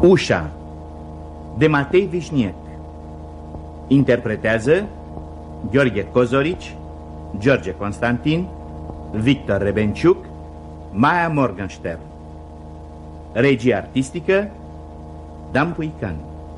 Ușa, de Matei Vișniec. Interpretează Gheorghe Cozorici, George Constantin, Victor Rebenciuc, Maia Morgenstern. Regie artistică Dan Puican.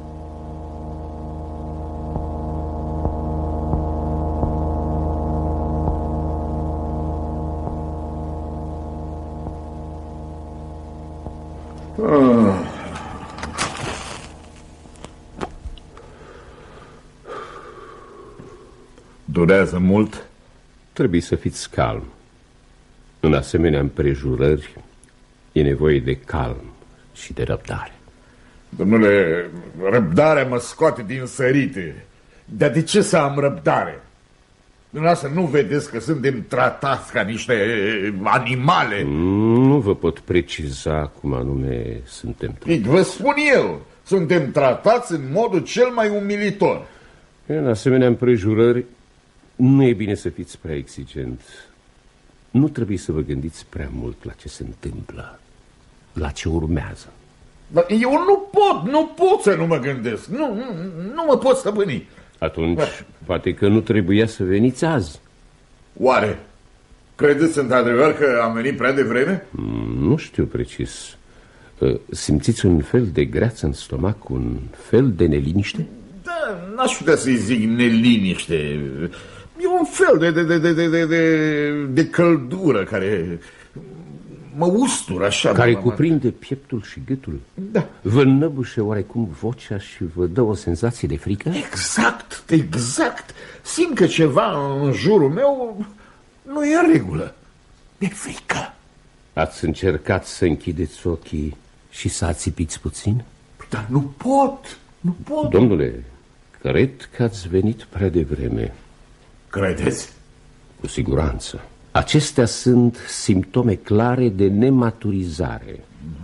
Durează mult? Trebuie să fiți calm. În asemenea împrejurări e nevoie de calm și de răbdare. Domnule, răbdarea mă scoate din sărite. Dar de ce să am răbdare? Dumneavoastră nu vedeți că suntem tratați ca niște animale? Nu vă pot preciza cum anume suntem tratați. Vă spun eu, suntem tratați în modul cel mai umilitor. În asemenea împrejurări nu e bine să fiți prea exigent. Nu trebuie să vă gândiți prea mult la ce se întâmplă, la ce urmează. Dar eu nu pot să nu mă gândesc. Nu mă pot stăpâni. Atunci, poate că nu trebuia să veniți azi. Oare? Credeți într-adevăr că am venit prea devreme? Nu știu precis. Simțiți un fel de greață în stomac, un fel de neliniște? Da, n-aș putea să-i zic neliniște. E un fel de căldură care mă ustură așa. Care cuprinde pieptul și gâtul. Da. Vă înnăbușe oarecum vocea și vă dă o senzație de frică? Exact. Simt că ceva în jurul meu nu e în regulă. E frică. Ați încercat să închideți ochii și să ațipiți puțin? Dar nu pot. Domnule, cred că ați venit prea devreme. Credeți? Cu siguranță. Acestea sunt simptome clare de nematurizare.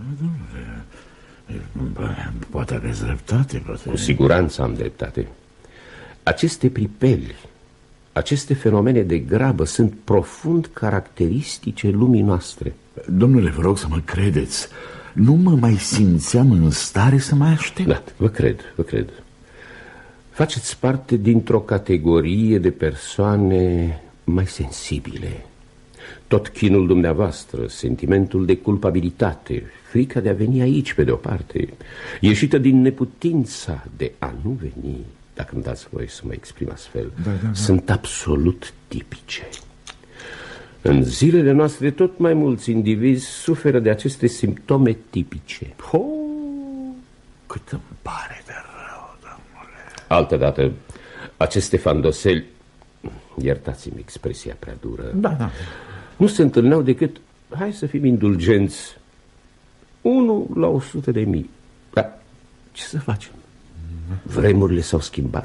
Poate aveți dreptate, poate. Cu siguranță am dreptate. Aceste pripeli, aceste fenomene de grabă sunt profund caracteristice lumii noastre. Domnule, vă rog să mă credeți. Nu mă mai simțeam în stare să mai aștept. Da, vă cred. Faceți parte dintr-o categorie de persoane mai sensibile. Tot chinul dumneavoastră, sentimentul de culpabilitate, frica de a veni aici pe de-o parte, ieșită din neputința de a nu veni, dacă îmi dați voie să mă exprim astfel, sunt absolut tipice. În zilele noastre tot mai mulți indivizi suferă de aceste simptome tipice. Cât îmi pare de rău, domnule. Altădată, aceste fandoseli, iertați-mi expresia prea dură, Da. nu se întâlneau decât, hai să fim indulgenți, 1 la 100.000. Dar ce să facem? Vremurile s-au schimbat.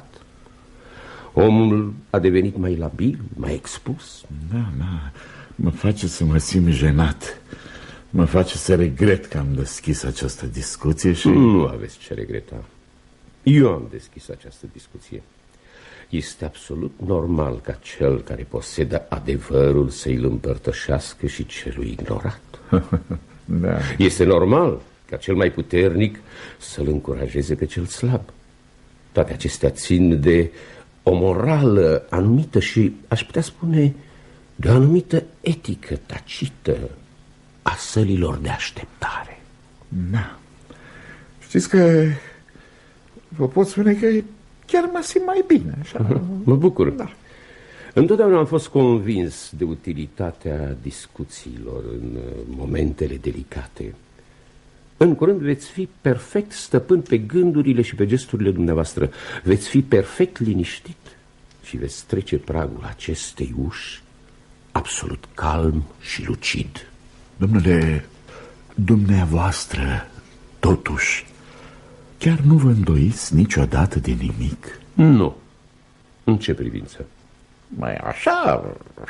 Omul a devenit mai labil, mai expus. Da, mă face să mă simt jenat. Mă face să regret că am deschis această discuție și... Nu aveți ce regreta. Eu am deschis această discuție. Este absolut normal ca cel care posedă adevărul să-i împărtășească și celui ignorat. Da. Este normal ca cel mai puternic să-l încurajeze pe cel slab. Toate acestea țin de o morală anumită și, aș putea spune, de o anumită etică tacită a sălilor de așteptare. Da. Știți că vă pot spune că chiar mă simt mai bine. Așa. Mă bucur. Da. Întotdeauna am fost convins de utilitatea discuțiilor în momentele delicate. În curând veți fi perfect stăpân pe gândurile și pe gesturile dumneavoastră. Veți fi perfect liniștit și veți trece pragul acestei uși absolut calm și lucid. Domnule, dumneavoastră, totuși, chiar nu vă îndoiți niciodată de nimic? Nu. În ce privință? Mai așa,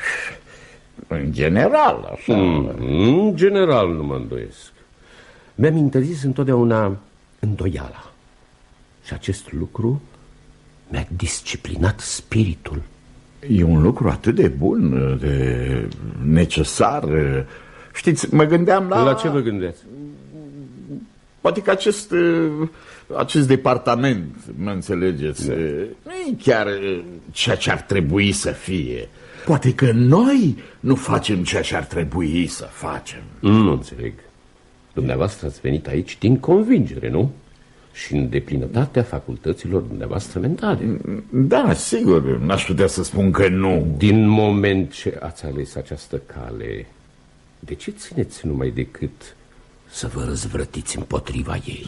în general, așa. În general nu mă îndoiesc. Mi-am interzis întotdeauna îndoiala. Și acest lucru mi-a disciplinat spiritul. E un lucru atât de bun, de necesar. Știți, mă gândeam la... La ce vă gândeați? Poate că acest departament, mă înțelegeți, nu e chiar ceea ce ar trebui să fie. Poate că noi nu facem ceea ce ar trebui să facem. Nu înțeleg. Dumneavoastră ați venit aici din convingere, nu? Și în deplinătatea facultăților dumneavoastră mentale. Da, sigur, n-aș putea să spun că nu. Din moment ce ați ales această cale, de ce țineți numai decât să vă răzvrătiți împotriva ei?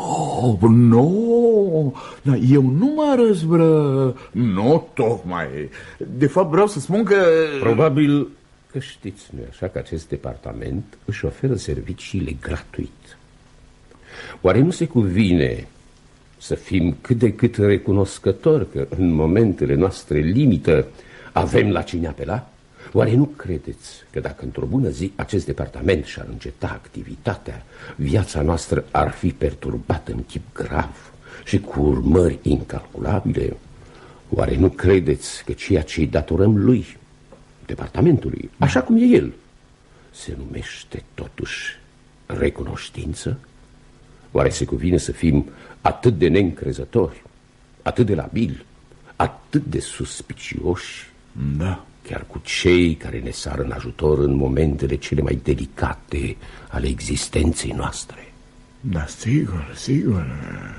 Nu, eu nu mă nu tocmai. De fapt vreau să spun că... Probabil că știți, nu-i așa, că acest departament își oferă serviciile gratuit. Oare nu se cuvine să fim cât de cât recunoscători că în momentele noastre limită avem la cine apela? Oare nu credeți că dacă într-o bună zi acest departament și-ar înceta activitatea, viața noastră ar fi perturbată în chip grav și cu urmări incalculabile? Oare nu credeți că ceea ce îi datorăm lui, departamentului, așa cum e el, se numește totuși recunoștință? Oare se cuvine să fim atât de neîncrezători, atât de labili, atât de suspicioși? Da. Chiar cu cei care ne sar în ajutor în momentele cele mai delicate ale existenței noastre. Da, sigur.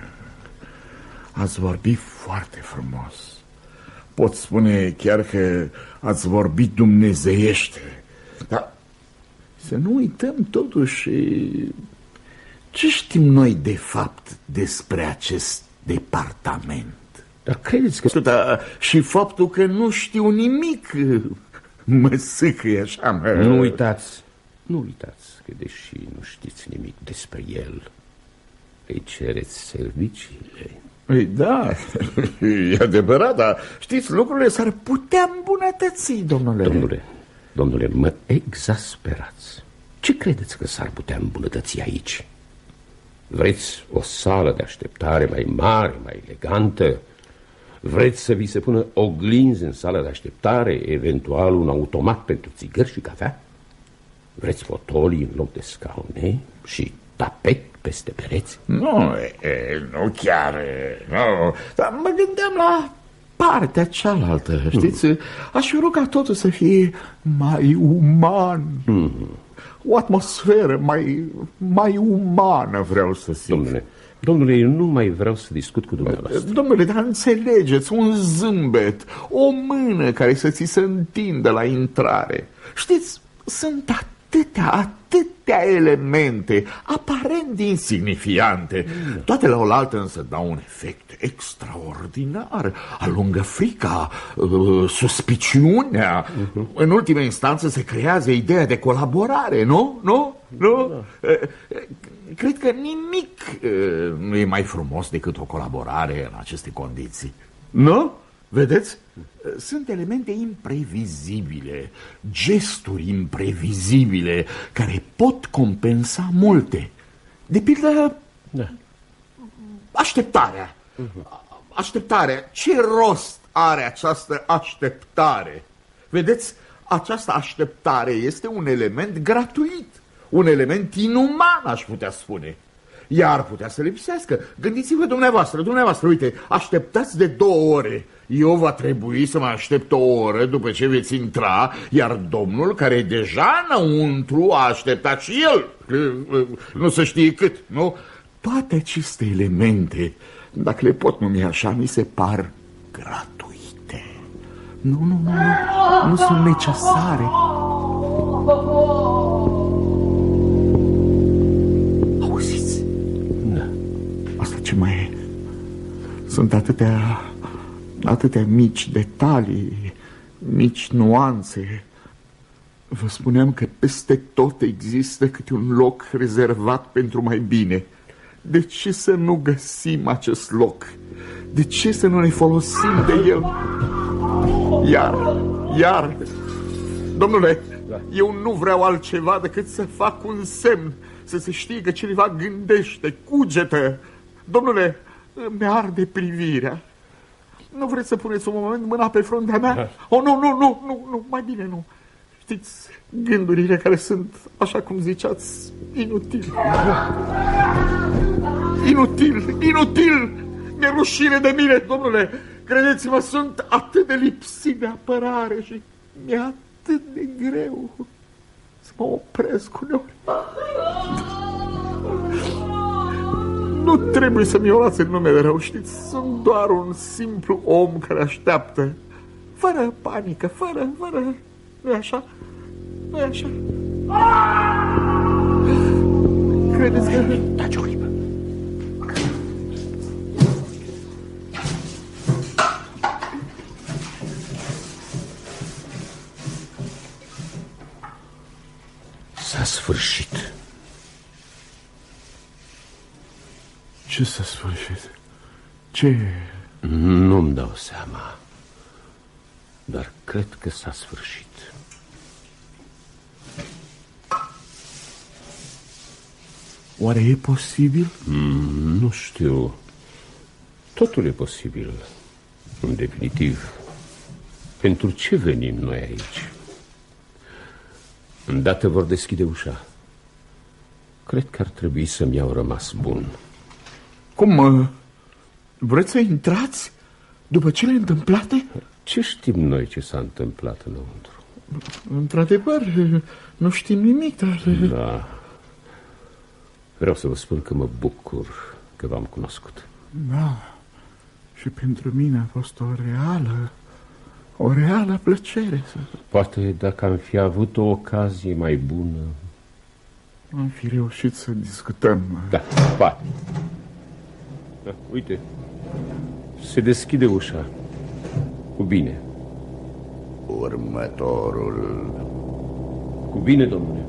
Ați vorbit foarte frumos. Pot spune chiar că ați vorbit dumnezeiește. Dar să nu uităm totuși ce știm noi de fapt despre acest departament. Dar credeți că... Da, și faptul că nu știu nimic mă sâcăie așa, mă... Nu uitați că deși nu știți nimic despre el, îi cereți serviciile. Ei, da, e adevărat, dar știți, lucrurile s-ar putea îmbunătăți, domnule. Domnule, mă exasperați. Ce credeți că s-ar putea îmbunătăți aici? Vreți o sală de așteptare mai mare, mai elegantă? Vreți să vi se pună oglinzi în sala de așteptare, eventual un automat pentru țigări și cafea? Vreți fotolii în loc de scaune și tapet peste pereți? Nu chiar, nu. Dar mă gândeam la partea cealaltă, știți? Aș fi rugat totul să fie mai uman. O atmosferă mai umană, vreau să zic. Domnule, eu nu mai vreau să discut cu dumneavoastră. Domnule, dar înțelegeți, un zâmbet, o mână care să ți se întindă la intrare. Știți, sunt atâtea elemente aparent insignifiante. Toate la oaltă însă dau un efect extraordinar. Alungă frica, suspiciunea. În ultima instanță se creează ideea de colaborare, nu? Cred că nimic nu e mai frumos decât o colaborare în aceste condiții. Nu? Vedeți? Sunt elemente imprevizibile, gesturi imprevizibile care pot compensa multe. De pildă, așteptarea. Așteptarea. Ce rost are această așteptare? Vedeți? Această așteptare este un element gratuit, un element inuman, aș putea spune. Ea ar putea să lipsească. Gândiți-vă dumneavoastră, uite, așteptați de 2 ore. Eu va trebui să mă aștept 1 oră după ce veți intra, iar domnul care e deja înăuntru a așteptat și el. Nu se știe cât, nu? Toate aceste elemente, dacă le pot numi așa, mi se par gratuite. Nu sunt necesare. Auziți? Da. Asta ce mai e? Sunt atâtea mici detalii, mici nuanțe. Vă spuneam că peste tot există câte un loc rezervat pentru mai bine. De ce să nu găsim acest loc? De ce să nu ne folosim de el? Iar, domnule, eu nu vreau altceva decât să fac un semn, să se știe că cineva gândește, cugetă. Domnule, îmi arde privirea. Nu vreți să puneți un moment mâna pe fruntea mea? Oh, nu, mai bine nu. știți, gândurile care sunt, așa cum ziceați, inutile. Inutil! Mi-e rușine de mine, domnule. Credeți-mă, sunt atât de lipsit de apărare și mi-e atât de greu să mă opresc uneori. Nu trebuie să-mi orați în nume de rău, știți? Sunt doar un simplu om care așteaptă. Fără panică, fără... Nu-i așa? Nu-i așa? Credeți că... Taci o clipă. S-a sfârșit. Ce s-a sfârșit? Ce? Nu-mi dau seama. Dar cred că s-a sfârșit. Oare e posibil? Nu știu. Totul e posibil. În definitiv. Pentru ce venim noi aici? Îndată vor deschide ușa. Cred că ar trebui să-mi iau rămas bun. Cum? Vreți să intrați după cele întâmplate? Ce știm noi ce s-a întâmplat înăuntru? Într-adevăr, nu știm nimic, dar... Da. Vreau să vă spun că mă bucur că v-am cunoscut. Da. Și pentru mine a fost o reală plăcere. Poate dacă am fi avut o ocazie mai bună... Am fi reușit să discutăm. Da, poate. Da, uite, se deschide ușa. Cu bine. Următorul. Cu bine, domnule.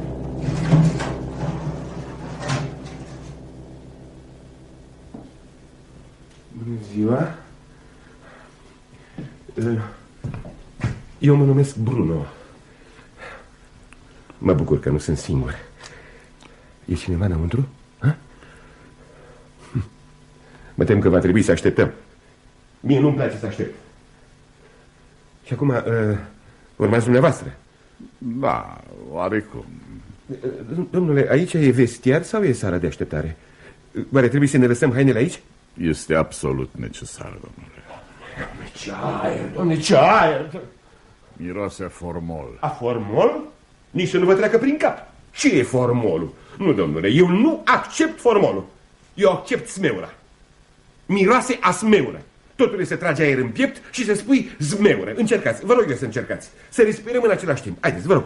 Bună ziua. Eu mă numesc Bruno. Mă bucur că nu sunt singur. E cineva înăuntru? Ha? Mă tem că va trebui să așteptăm. Mie nu-mi place să aștept. Și acum, urmați dumneavoastră. Da, oarecum. Domnule, aici e vestiar sau e sala de așteptare? Oare trebuie să ne lăsăm hainele aici? Este absolut necesar, domnule. Ce aer, domnule, ce aer! Miroase a formol. A formol? Nici să nu vă treacă prin cap. Ce e formolul? Nu, domnule, eu nu accept formolul. Eu accept smeura. Miroase a smeură. Totul este să trage aer în piept și să spui zmeură. Încercați, vă rog eu să încercați. Să respirăm în același timp. Haideți, vă rog.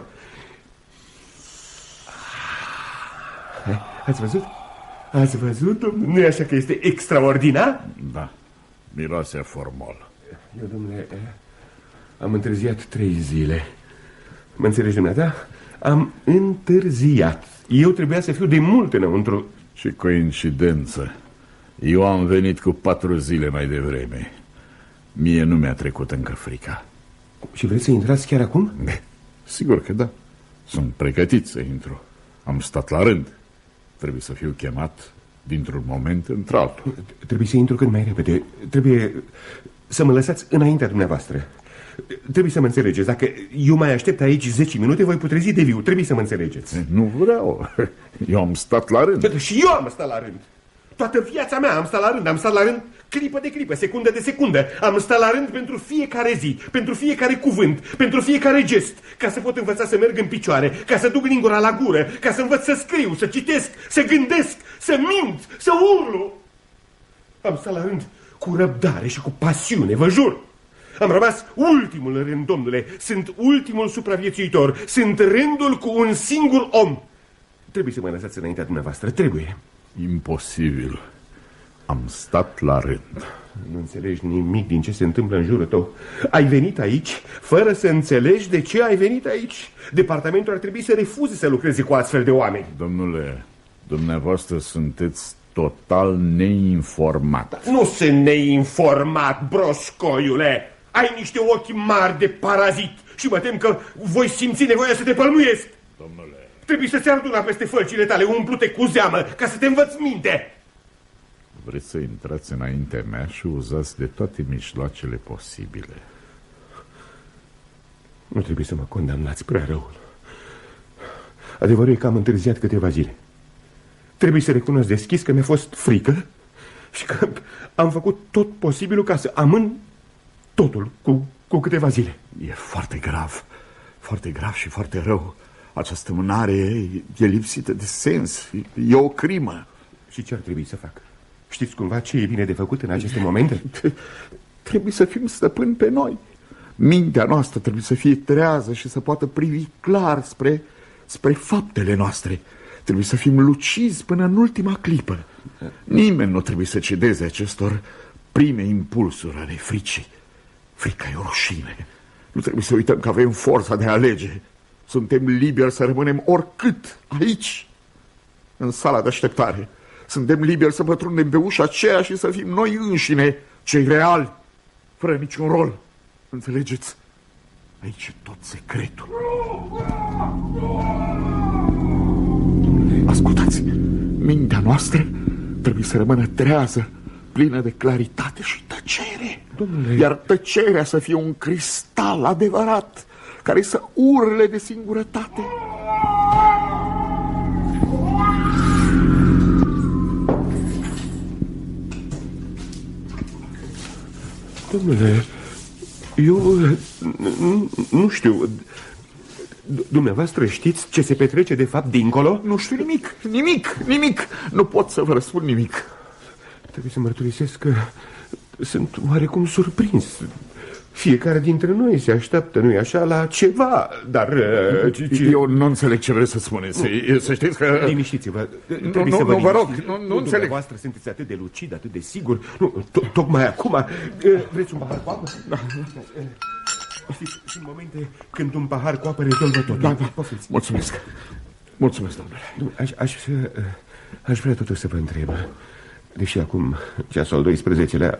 Ați văzut? Ați văzut, domnule? Nu e așa că este extraordinar? Da, miroase a formol. Eu, domnule, am întârziat 3 zile. Mă înțelegi, dumneata? Am întârziat. Eu trebuia să fiu de mult înăuntru. Și coincidență. Eu am venit cu 4 zile mai devreme. Mie nu mi-a trecut încă frica. Și vreți să intrați chiar acum? Sigur că da. Sunt pregătit să intru. Am stat la rând. Trebuie să fiu chemat dintr-un moment într-altul. Trebuie să intru cât mai repede. Trebuie să mă lăsați înaintea dumneavoastră. Trebuie să mă înțelegeți. Dacă eu mai aștept aici 10 minute, voi putrezi de viu. Trebuie să mă înțelegeți. Nu vreau. Eu am stat la rând. Și eu am stat la rând. Toată viața mea am stat la rând. Am stat la rând clipă de clipă, secundă de secundă. Am stat la rând pentru fiecare zi, pentru fiecare cuvânt, pentru fiecare gest, ca să pot învăța să merg în picioare, ca să duc lingura la gură, ca să învăț să scriu, să citesc, să gândesc, să mint, să urlu. Am stat la rând cu răbdare și cu pasiune, vă jur. Am rămas ultimul în rând, domnule. Sunt ultimul supraviețuitor. Sunt rândul cu un singur om. Trebuie să mă lăsați înaintea dumneavoastră, trebuie. Imposibil. Am stat la rând. Nu înțelegi nimic din ce se întâmplă în jurul tău. Ai venit aici fără să înțelegi de ce ai venit aici. Departamentul ar trebui să refuze să lucreze cu astfel de oameni. Domnule, dumneavoastră sunteți total neinformat. Nu sunt neinformat, broscoiule. Ai niște ochi mari de parazit și mă tem că voi simți nevoia să te pălmuiesc. Domnule, trebuie să-ți arăt una peste fălcile tale umplute cu zeamă, ca să te învăț minte. vreți să intrați înaintea mea și uzați de toate mijloacele posibile. Nu trebuie să mă condamnați prea rău. Adevărul e că am întârziat câteva zile. Trebuie să recunosc deschis că mi-a fost frică și că am făcut tot posibilul ca să amân totul cu câteva zile. E foarte grav și foarte rău. Această mânare e lipsită de sens, e o crimă. Și ce ar trebui să fac? Știți cumva ce e bine de făcut în aceste momente? Trebuie să fim stăpâni pe noi. Mintea noastră trebuie să fie trează și să poată privi clar spre faptele noastre. Trebuie să fim lucizi până în ultima clipă. Nimeni nu trebuie să cedeze acestor prime impulsuri ale fricii. Frica e o rușine. Nu trebuie să uităm că avem forța de a alege. Suntem liberi să rămânem oricât aici, în sala de așteptare. Suntem liberi să pătrundem pe ușa aceea și să fim noi înșine, cei reali, fără niciun rol. Înțelegeți? Aici e tot secretul. Ascultați, mintea noastră trebuie să rămână trează, plină de claritate și tăcere. Domnule... Iar tăcerea să fie un cristal adevărat, care să urle de singurătate. Domnule, eu nu știu. Dumneavoastră știți ce se petrece de fapt dincolo? Nu știu nimic. Nu pot să vă răspund nimic. Trebuie să mărturisesc că sunt oarecum surprins. Fiecare dintre noi se așteaptă, nu-i așa, la ceva, dar... Eu nu înțeleg ce vreți să spuneți. Să știți că... Liniștiți-vă. Nu, vă rog, nu înțeleg. Dumneavoastră sunteți atât de lucid, atât de sigur. Nu, tocmai acum... Vreți un pahar cu apă? Da. Știți, sunt momente când un pahar cu apă rezolvă tot. Da. Mulțumesc, domnule. Aș vrea totuși să vă întreb, deși acum ceasul al 12-lea,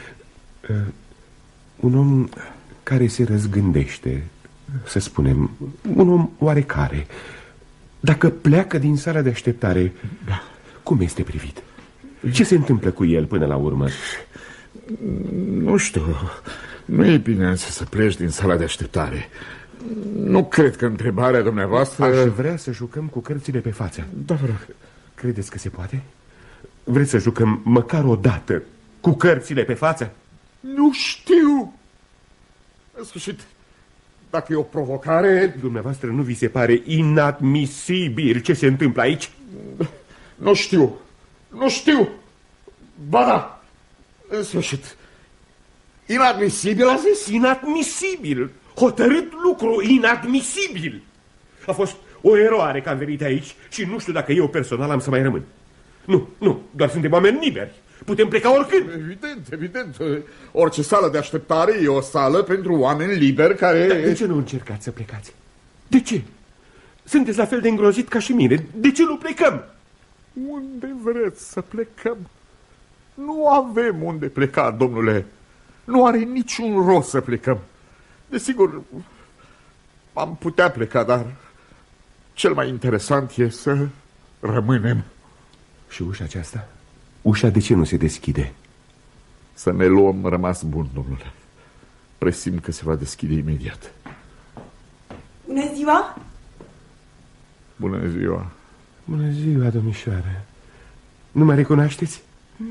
un om care se răzgândește, să spunem, un om oarecare, dacă pleacă din sala de așteptare, cum este privit? Ce se întâmplă cu el până la urmă? Nu știu. Nu e bine să pleci din sala de așteptare. Nu cred că întrebarea dumneavoastră... Aș vrea să jucăm cu cărțile pe față. Da, vă rog. Credeți că se poate? Vreți să jucăm măcar o dată cu cărțile pe față? Nu știu. În sfârșit, dacă e o provocare... Dumneavoastră nu vi se pare inadmisibil ce se întâmplă aici? Nu știu. Ba da. În sfârșit... Inadmisibil, a zis? Inadmisibil! Hotărât lucru, inadmisibil! A fost o eroare că am venit aici și nu știu dacă eu personal am să mai rămân. Nu, doar suntem oameni liberi. Putem pleca oricând. Evident. Orice sală de așteptare e o sală pentru oameni liberi care... Dar de ce nu încercați să plecați? De ce? Sunteți la fel de îngrozit ca și mine. De ce nu plecăm? Unde vreți să plecăm? Nu avem unde pleca, domnule. Nu are niciun rost să plecăm. Desigur, am putea pleca, dar cel mai interesant e să rămânem. Și ușa aceasta? Ușa de ce nu se deschide? Să ne luăm rămas bun, domnule. Presim că se va deschide imediat. Bună ziua! Bună ziua! Bună ziua, domnișoară. Nu mă recunoașteți?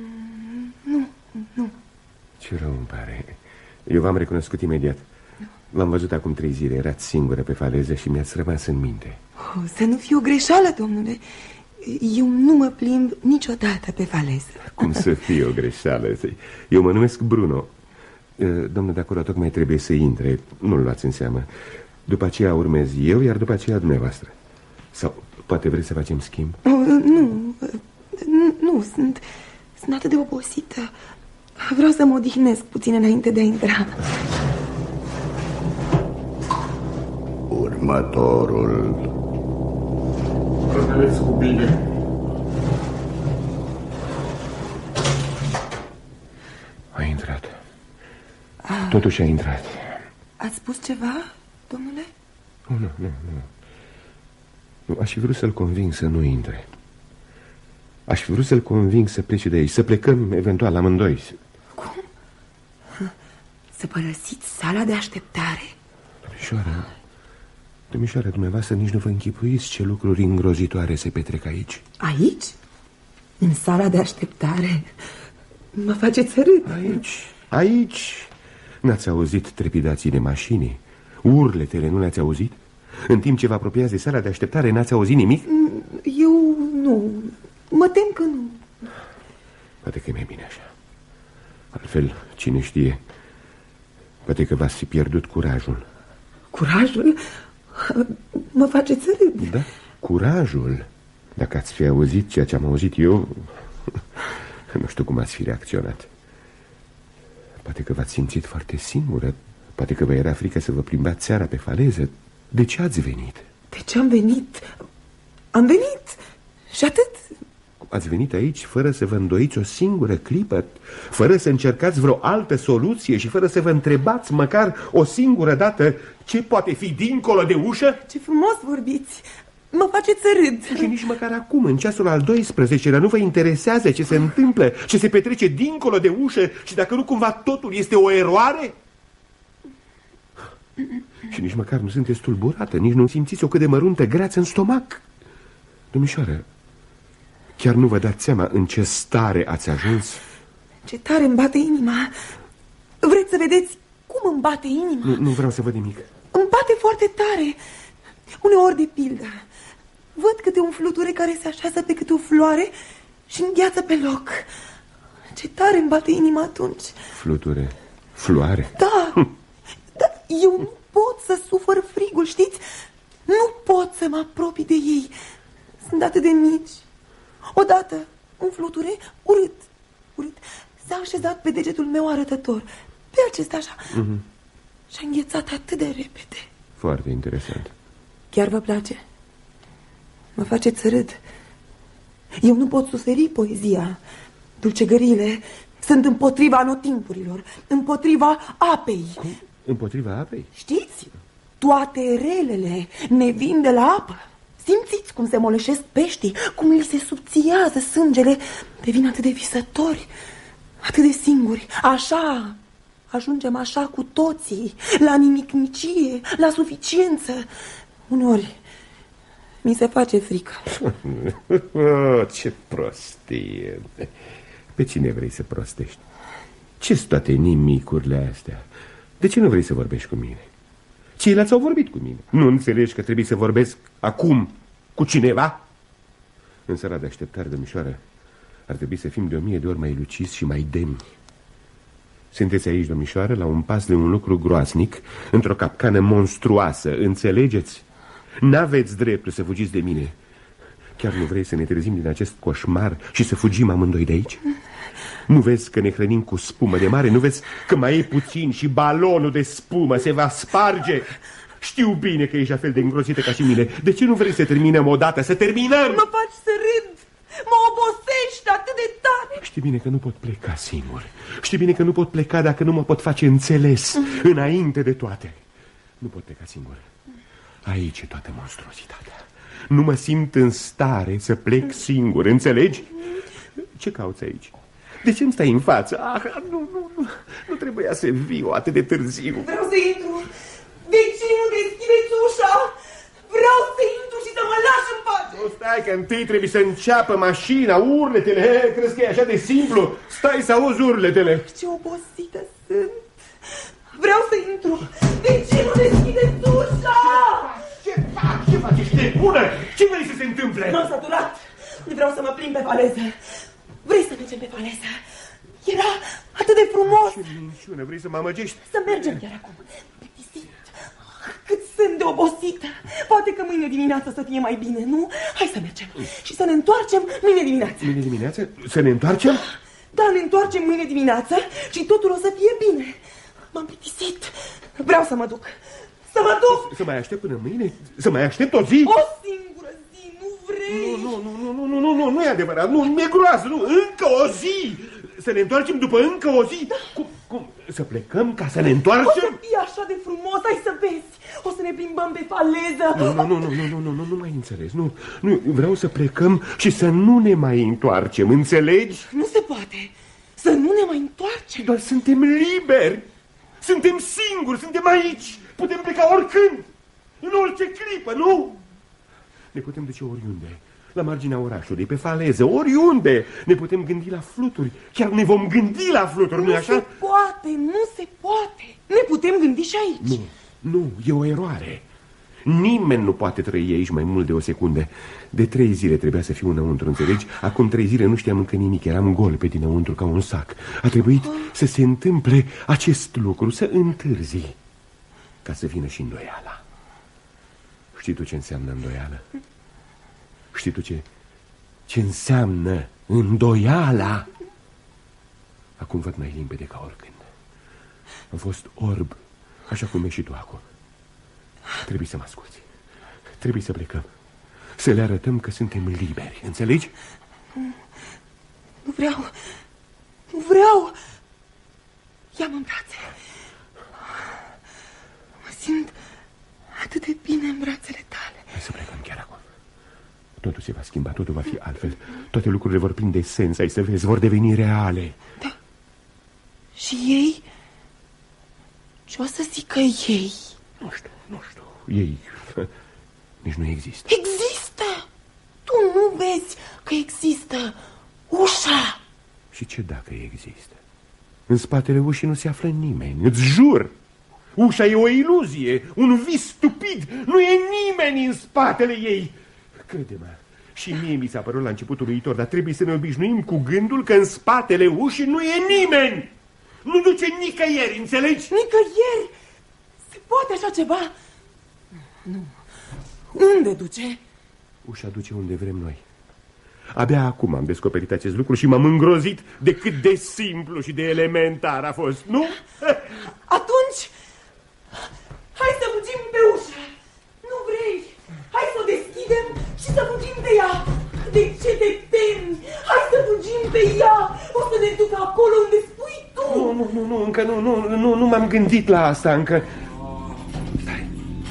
Nu. Ce rău îmi pare. Eu v-am recunoscut imediat. V-am văzut acum 3 zile. Erați singură pe faleză și mi-ați rămas în minte. Să nu fie o greșeală, domnule. Eu nu mă plimb niciodată pe faleză. Cum să fie o greșeală? Eu mă numesc Bruno. Domnul de acolo tocmai trebuie să intre. Nu-l luați în seamă. După aceea urmez eu, iar după aceea dumneavoastră. Sau poate vreți să facem schimb? Nu, sunt atât de obosită. Vreau să mă odihnesc puțin înainte de a intra. Următorul. Rămâneți cu bine. A intrat. Totuși a intrat. Ați spus ceva, domnule? Nu, aș fi vrut să-l conving să nu intre. Aș fi vrut să-l conving să plece de aici. Să plecăm eventual amândoi. Cum? Să părăsiți sala de așteptare? Domnișoara, dumneavoastră nici nu vă închipuiți ce lucruri îngrozitoare se petrec aici. Aici? În sala de așteptare? Mă faceți să râd. Aici. N-ați auzit trepidațiile mașinii? Urletele nu le-ați auzit? În timp ce vă apropiați de sala de așteptare, n-ați auzit nimic? Eu nu. Mă tem că nu. Poate că e mai bine așa. Altfel, cine știe, poate că v-ați fi pierdut curajul. Curajul? Mă faceți să râd. Da, curajul. Dacă ați fi auzit ceea ce am auzit eu, nu știu cum ați fi reacționat. Poate că v-ați simțit foarte singură. Poate că vă era frică să vă plimbați seara pe faleză. De ce ați venit? De ce am venit? Am venit și atât. Ați venit aici fără să vă îndoiți o singură clipă, fără să încercați vreo altă soluție și fără să vă întrebați măcar o singură dată ce poate fi dincolo de ușă? Ce frumos vorbiți! Mă faceți să râd. Și nici măcar acum, în ceasul al 12-lea, nu vă interesează ce se întâmplă, ce se petrece dincolo de ușă și dacă nu cumva totul este o eroare? Și nici măcar nu sunteți tulburată, nici nu simțiți o cât de măruntă greață în stomac. Domnișoară, chiar nu vă dați seama în ce stare ați ajuns? Ce tare îmi bate inima. Vreți să vedeți cum îmi bate inima? Nu vreau să văd nimic. Îmi bate foarte tare. Uneori, de pildă, văd câte un fluture care se așează pe câte o floare și îngheață pe loc. Ce tare îmi bate inima atunci. Fluture? Floare? Da, dar eu nu pot să sufăr frigul, știți? Nu pot să mă apropii de ei. Sunt atât de mici. Odată, un fluture urât s-a așezat pe degetul meu arătător, pe acesta așa, și a înghețat atât de repede. Foarte interesant. Chiar vă place? Mă faceți să râd. Eu nu pot suferi poezia. Dulcegăriile sunt împotriva anotimpurilor, împotriva apei. Cum? Împotriva apei? Știți? Toate relele ne vin de la apă. Simțiți cum se moleșesc peștii, cum li se subțiază sângele, devin atât de visători, atât de singuri. Așa, ajungem așa cu toții, la nimicnicie, la suficiență. Uneori mi se face frică. Ce prostie! Pe cine vrei să prostești? Ce-s toate nimicurile astea? De ce nu vrei să vorbești cu mine? Ceilalți au vorbit cu mine. Nu înțelegi că trebuie să vorbesc acum cu cineva? În sala de așteptare, domnișoară, ar trebui să fim de 1000 de ori mai lucizi și mai demni. Sunteți aici, domnișoară, la un pas de un lucru groaznic, într-o capcană monstruoasă, înțelegeți? N-aveți dreptul să fugiți de mine. Chiar nu vrei să ne trezim din acest coșmar și să fugim amândoi de aici? Nu vezi că ne hrănim cu spumă de mare? Nu vezi că mai e puțin și balonul de spumă se va sparge? Știu bine că ești la fel de îngrozită ca și mine. De ce nu vrei să terminăm odată? Să terminăm! Mă faci să râd! Mă obosești atât de tare! Știi bine că nu pot pleca singur. Știi bine că nu pot pleca dacă nu mă pot face înțeles înainte de toate. Nu pot pleca singur. Aici e toată monstruozitatea. Nu mă simt în stare să plec singur, înțelegi? Ce cauți aici? De ce îmi stai în față? Nu trebuia să viu atât de târziu. Vreau să intru. De ce nu deschideți ușa? Vreau să intru și să mă lași în pace. Nu, stai că întâi trebuie să înceapă mașina, urletele. Crezi că e așa de simplu? Stai să auzi urletele. Ce obosită sunt. Vreau să intru. De ce nu deschideți ușa? Ce faci? Ce faci? Ești nebună? Ce vrei să se întâmple? M-am săturat. Vreau să mă plimb pe faleză. Vrei să mergem pe faleză? Era atât de frumos. Ce minciună, vrei să mă amăgești? Să mergem chiar acum. Plictisit. Cât sunt de obosită. Poate că mâine dimineață să fie mai bine, nu? Hai să mergem și să ne întoarcem mâine dimineață. Mâine dimineață? Să ne întoarcem? Da, ne întoarcem mâine dimineață și totul o să fie bine. M-am plictisit. Vreau să mă duc. Să mă duc. Să mai aștept până mâine? Să mai aștept o zi? O singură zi, nu vrei? Nu e adevărat. Nu, mi-e groază, nu. Încă o zi. Să ne întoarcem după încă o zi? Cum? Să plecăm ca să ne întoarcem? O să fie așa de frumos, hai să vezi. O să ne plimbăm pe faleză. Nu mai înțeles. Nu, vreau să plecăm și să nu ne mai întoarcem, înțelegi? Nu se poate. Să nu ne mai întoarcem. Doar suntem liberi. Suntem singuri, suntem aici. Putem pleca oricând, în orice clipă, nu? Ne putem duce oriunde, la marginea orașului, pe faleză, oriunde. Ne putem gândi la fluturi, chiar ne vom gândi la fluturi, nu-i așa? Nu se poate, nu se poate. Ne putem gândi și aici. Nu, e o eroare. Nimeni nu poate trăi aici mai mult de o secundă. De 3 zile trebuia să fiu înăuntru, înțelegi? Acum 3 zile nu știam încă nimic, eram gol pe dinăuntru ca un sac. A trebuit să se întâmple acest lucru, să întârzi, ca să vină și îndoiala. Știi tu ce înseamnă îndoială? Știi tu ce înseamnă îndoiala? Acum văd mai limpede ca oricând. Am fost orb, așa cum ești și tu acum. Trebuie să mă asculți. Trebuie să plecăm. Să le arătăm că suntem liberi, înțelegi? Nu vreau. Nu vreau. Ia-mă în brațe. Mă simt atât de bine în brațele tale. Hai să plecăm chiar acum. Totul se va schimba, totul va fi altfel. Toate lucrurile vor prinde sens, ai să vezi, vor deveni reale. Da. Și ei? Ce o să zică ei? Nu știu. Ei nici nu există. Există! Tu nu vezi că există ușa. Și ce dacă există? În spatele ușii nu se află nimeni, îți jur. Ușa e o iluzie, un vis stupid. Nu e nimeni în spatele ei. Crede-mă, și mie mi s-a părut la începutul viitor, dar trebuie să ne obișnuim cu gândul că în spatele ușii nu e nimeni. Nu duce nicăieri, înțelegi? Nicăieri? Se poate așa ceva? Nu. Unde duce? Ușa duce unde vrem noi. Abia acum am descoperit acest lucru și m-am îngrozit de cât de simplu și de elementar a fost, nu? Atunci, hai să fugim pe ușă. Nu vrei? Hai să o deschidem și să fugim pe ea. De ce te temi? Hai să fugim pe ea. O să ne duc acolo unde spui tu. Nu, încă nu m-am gândit la asta, încă. Stai.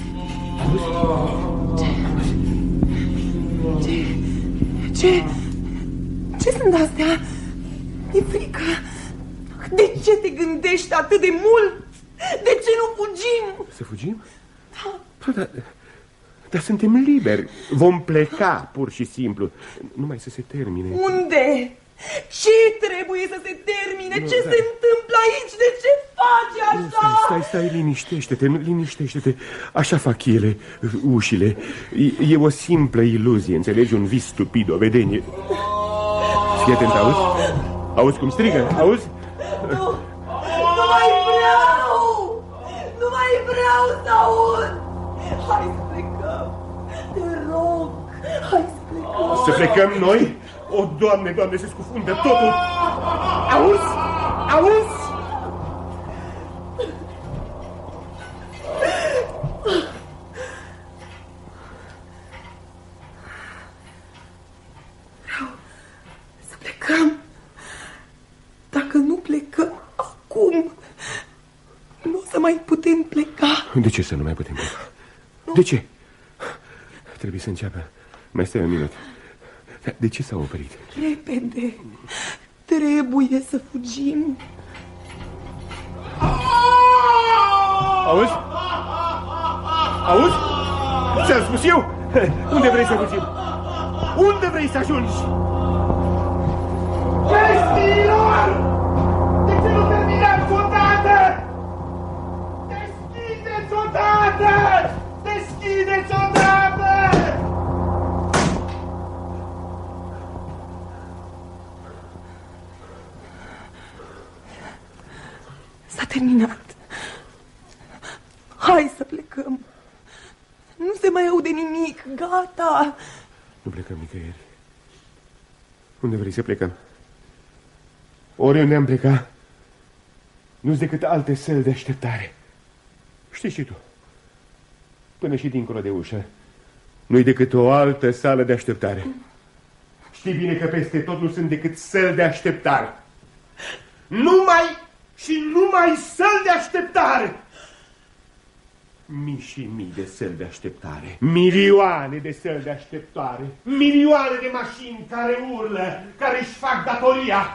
Ce sunt astea? E frică. De ce te gândești atât de mult? De ce nu fugim? Să fugim? Da. Dar suntem liberi. Vom pleca, pur și simplu. Numai să se termine. Unde? Ce trebuie să se termine? Ce se întâmplă aici? De ce faci așa? Stai, liniștește-te. Așa fac ele, ușile. E o simplă iluzie, înțelegi? Un vis stupid, o vedenie. Fii atent, auzi? Auzi cum strigă? Auzi? Nu mai vreau! Nu mai vreau să aud! Hai să plecăm! Te rog! Hai să plecăm! Să plecăm noi? O, Doamne, se scufundă totul! Auzi? Vreau să plecăm. Dacă nu plecăm acum, nu o să mai putem pleca. De ce să nu mai putem pleca? De ce? Trebuie să înceapă. Mai stai un minut. De ce s-a oprit? Repede. Trebuie să fugim. Auzi? Ți-am spus eu? Unde vrei să fugim? Unde vrei să ajungi? Pestilor! De ce nu terminați odată? Deschideți odată! Deschideți odată! S-a terminat. Hai să plecăm. Nu se mai aude nimic. Gata. Nu plecăm nicăieri. Unde vrei să plecăm? Oriunde am plecat, nu-s decât alte săli de așteptare. Știi și tu. Până și dincolo de ușă, nu-i decât o altă sală de așteptare. Știi bine că peste tot nu sunt decât săli de așteptare. Numai săli de așteptare. Mii și mii de săli de așteptare. Milioane de săli de așteptare. Milioane de mașini care urlă, care își fac datoria.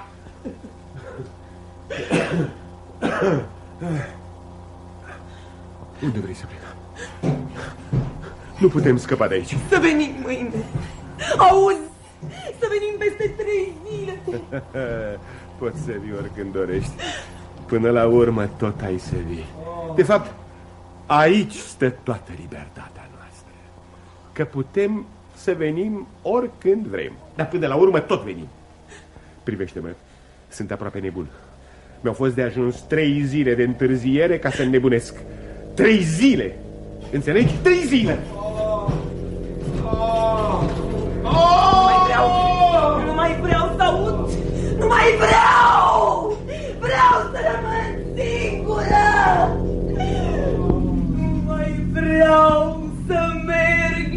Unde vrei să plecăm? Nu putem scăpa de aici. Să venim mâine. Auzi? Să venim peste 3 zile. Poți să vii oricând dorești. Până la urmă tot ai să vii. De fapt, aici stă toată libertatea noastră. Că putem să venim oricând vrem. Dar până la urmă tot venim. Privește-mă, sunt aproape nebun. Mi-au fost de ajuns 3 zile de întârziere ca să înnebunesc. 3 zile! Înțelegi? 3 zile! Nu mai vreau să aud! Nu mai vreau! Vreau să rămân singură! Nu mai vreau să merg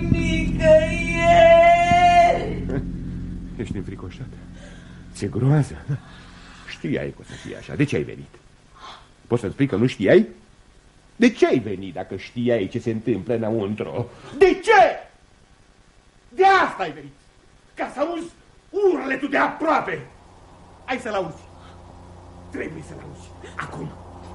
nicăieri! Ești înfricoșat? Ți-e groază? Știai că o să fie așa. De ce ai venit? Poți să-mi spui că nu știai? De ce ai venit dacă știai ce se întâmplă înăuntru? De ce? De asta ai venit! Ca să auzi urletul de aproape! Hai să-l auzi! Trebuie să-l auzi! Acum!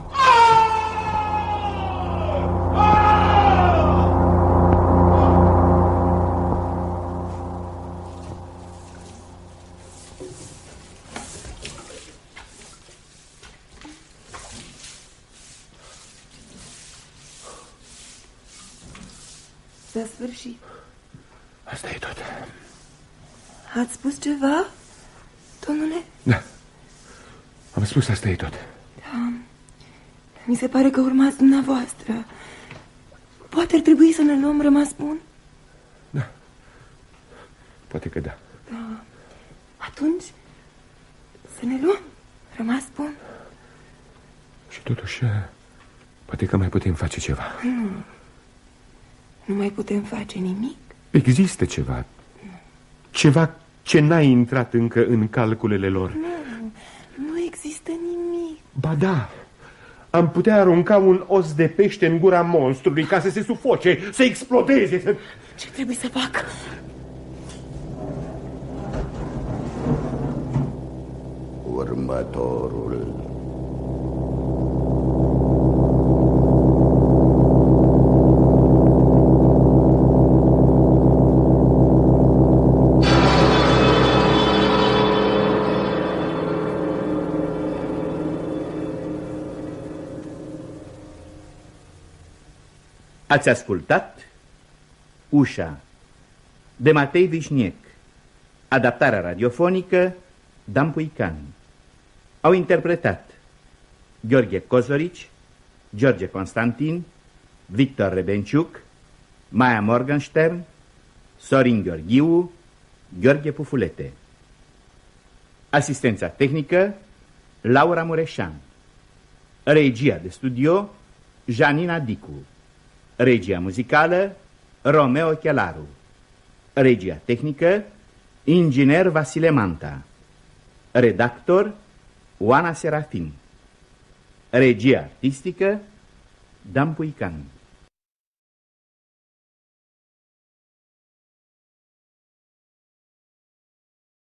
S-a sfârșit. Asta e tot. Ați spus ceva, domnule? Da. Am spus asta e tot. Da. Mi se pare că urmați dumneavoastră. Poate ar trebui să ne luăm rămas bun? Da. Poate că da. Da. Atunci să ne luăm rămas bun. Și totuși poate că mai putem face ceva. Nu mai putem face nimic. Există ceva. Ceva ce n-a intrat încă în calculele lor. Nu există nimic. Ba da. Am putea arunca un os de pește în gura monstrului ca să se sufoce, să explodeze. Ce trebuie să fac? Următorul. Ați ascultat Ușa de Matei Vișniec, adaptarea radiofonică Dan Puican. Au interpretat Gheorghe Cozorici, George Constantin, Victor Rebenciuc, Maia Morgenstern, Sorin Gheorghiu, Gheorghe Pufulete. Asistența tehnică Laura Mureșan. Regia de studio Janina Dicu. Regia muzicală Romeo Chelaru. Regia tehnică inginer Vasile Manta. Redactor Oana Serafin. Regia artistică Dan Puican.